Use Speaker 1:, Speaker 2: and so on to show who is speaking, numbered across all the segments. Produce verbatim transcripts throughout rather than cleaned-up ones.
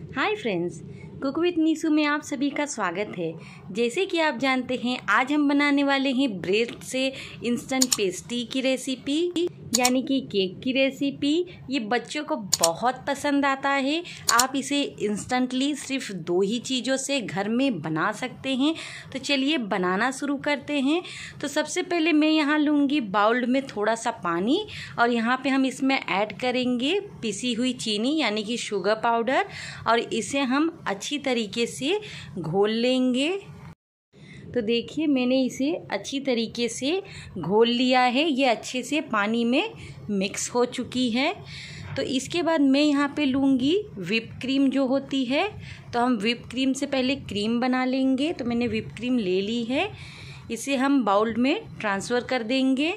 Speaker 1: Hi friends, cook with Neesu में आप सभी का स्वागत है। जैसे कि आप जानते हैं, आज हम बनाने वाले हैं ब्रेड से इंस्टेंट पेस्ट्री की रेसिपी, यानी कि केक की रेसिपी। ये बच्चों को बहुत पसंद आता है। आप इसे इंस्टेंटली सिर्फ दो ही चीज़ों से घर में बना सकते हैं। तो चलिए बनाना शुरू करते हैं। तो सबसे पहले मैं यहाँ लूँगी बाउल में थोड़ा सा पानी, और यहाँ पे हम इसमें ऐड करेंगे पिसी हुई चीनी यानी कि शुगर पाउडर, और इसे हम अच्छी तरीके से घोल लेंगे। तो देखिए, मैंने इसे अच्छी तरीके से घोल लिया है। ये अच्छे से पानी में मिक्स हो चुकी है। तो इसके बाद मैं यहाँ पे लूँगी व्हिप क्रीम जो होती है। तो हम व्हिप क्रीम से पहले क्रीम बना लेंगे। तो मैंने व्हिप क्रीम ले ली है, इसे हम बाउल में ट्रांसफ़र कर देंगे।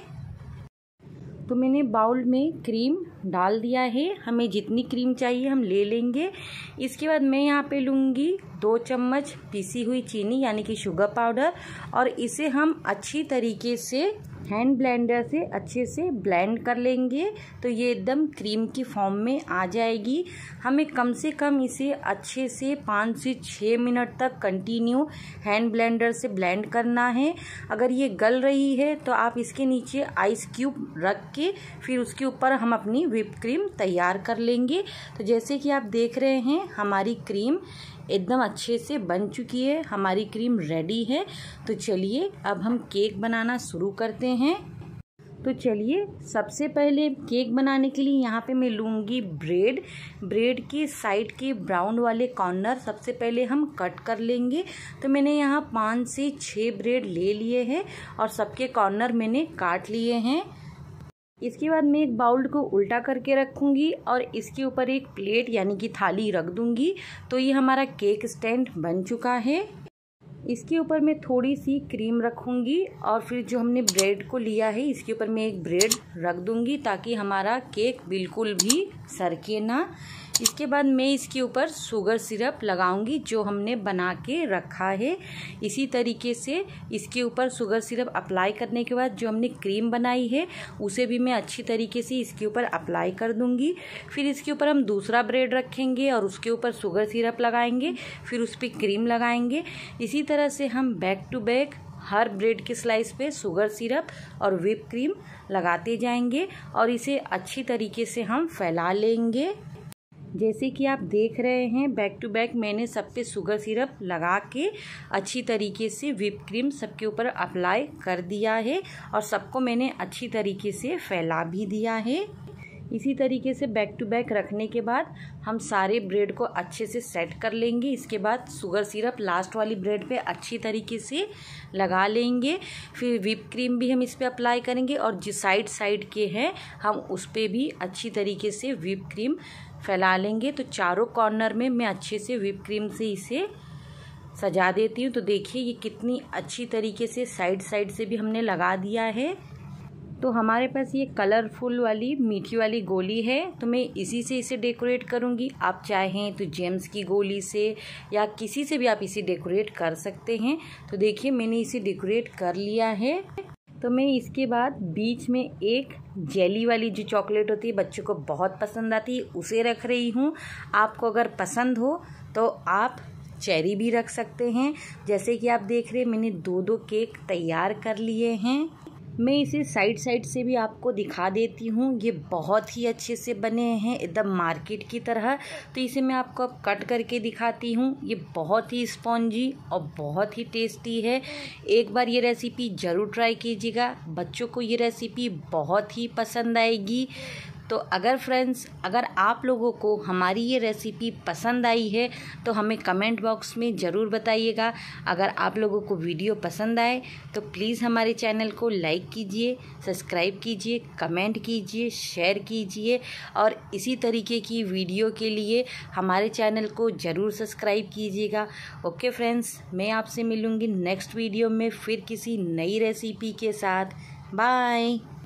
Speaker 1: तो मैंने बाउल में क्रीम डाल दिया है। हमें जितनी क्रीम चाहिए हम ले लेंगे। इसके बाद मैं यहाँ पे लूँगी दो चम्मच पिसी हुई चीनी यानी कि शुगर पाउडर, और इसे हम अच्छी तरीके से हैंड ब्लेंडर से अच्छे से ब्लेंड कर लेंगे। तो ये एकदम क्रीम की फॉर्म में आ जाएगी। हमें कम से कम इसे अच्छे से पाँच से छः मिनट तक कंटिन्यू हैंड ब्लेंडर से ब्लेंड करना है। अगर ये गल रही है तो आप इसके नीचे आइस क्यूब रख के फिर उसके ऊपर हम अपनी व्हिप क्रीम तैयार कर लेंगे। तो जैसे कि आप देख रहे हैं, हमारी क्रीम एकदम अच्छे से बन चुकी है, हमारी क्रीम रेडी है। तो चलिए अब हम केक बनाना शुरू करते हैं। तो चलिए, सबसे पहले केक बनाने के लिए यहाँ पे मैं लूँगी ब्रेड। ब्रेड के साइड के ब्राउन वाले कॉर्नर सबसे पहले हम कट कर लेंगे। तो मैंने यहाँ पाँच से छः ब्रेड ले लिए हैं और सबके कॉर्नर मैंने काट लिए हैं। इसके बाद मैं एक बाउल को उल्टा करके रखूँगी और इसके ऊपर एक प्लेट यानी कि थाली रख दूँगी। तो ये हमारा केक स्टैंड बन चुका है। इसके ऊपर मैं थोड़ी सी क्रीम रखूँगी और फिर जो हमने ब्रेड को लिया है इसके ऊपर मैं एक ब्रेड रख दूँगी, ताकि हमारा केक बिल्कुल भी सरके ना। इसके बाद मैं इसके ऊपर शुगर सिरप लगाऊंगी जो हमने बना के रखा है। इसी तरीके से इसके ऊपर शुगर सिरप अप्लाई करने के बाद जो हमने क्रीम बनाई है उसे भी मैं अच्छी तरीके से इसके ऊपर अप्लाई कर दूंगी। फिर इसके ऊपर हम दूसरा ब्रेड रखेंगे और उसके ऊपर शुगर सिरप लगाएंगे, फिर उस पर क्रीम लगाएंगे। इसी तरह से हम बैक टू बैक हर ब्रेड के स्लाइस पे शुगर सिरप और व्हिप क्रीम लगाते जाएंगे और इसे अच्छी तरीके से हम फैला लेंगे। जैसे कि आप देख रहे हैं, बैक टू बैक मैंने सब पे शुगर सिरप लगा के अच्छी तरीके से व्हिप क्रीम सबके ऊपर अप्लाई कर दिया है और सबको मैंने अच्छी तरीके से फैला भी दिया है। इसी तरीके से बैक टू बैक रखने के बाद हम सारे ब्रेड को अच्छे से सेट कर लेंगे। इसके बाद शुगर सिरप लास्ट वाली ब्रेड पे अच्छी तरीके से लगा लेंगे। फिर व्हिप क्रीम भी हम इस पर अप्लाई करेंगे और जो साइड साइड के हैं हम उस पर भी अच्छी तरीके से व्हिप क्रीम फैला लेंगे। तो चारों कॉर्नर में मैं अच्छे से व्हिप क्रीम से इसे सजा देती हूँ। तो देखिए ये कितनी अच्छी तरीके से साइड साइड से भी हमने लगा दिया है। तो हमारे पास ये कलरफुल वाली मीठी वाली गोली है, तो मैं इसी से इसे डेकोरेट करूँगी। आप चाहें तो जेम्स की गोली से या किसी से भी आप इसे डेकोरेट कर सकते हैं। तो देखिए मैंने इसे डेकोरेट कर लिया है। तो मैं इसके बाद बीच में एक जेली वाली जो चॉकलेट होती है बच्चों को बहुत पसंद आती है उसे रख रही हूँ। आपको अगर पसंद हो तो आप चेरी भी रख सकते हैं। जैसे कि आप देख रहे हैं, मैंने दो दो केक तैयार कर लिए हैं। मैं इसे साइड साइड से भी आपको दिखा देती हूँ। ये बहुत ही अच्छे से बने हैं, एकदम मार्केट की तरह। तो इसे मैं आपको अब कट करके दिखाती हूँ। ये बहुत ही स्पॉन्जी और बहुत ही टेस्टी है। एक बार ये रेसिपी ज़रूर ट्राई कीजिएगा, बच्चों को ये रेसिपी बहुत ही पसंद आएगी। तो अगर फ्रेंड्स, अगर आप लोगों को हमारी ये रेसिपी पसंद आई है तो हमें कमेंट बॉक्स में ज़रूर बताइएगा। अगर आप लोगों को वीडियो पसंद आए तो प्लीज़ हमारे चैनल को लाइक कीजिए, सब्सक्राइब कीजिए, कमेंट कीजिए, शेयर कीजिए, और इसी तरीके की वीडियो के लिए हमारे चैनल को ज़रूर सब्सक्राइब कीजिएगा। ओके फ्रेंड्स, मैं आपसे मिलूँगी नेक्स्ट वीडियो में फिर किसी नई रेसिपी के साथ। बाय।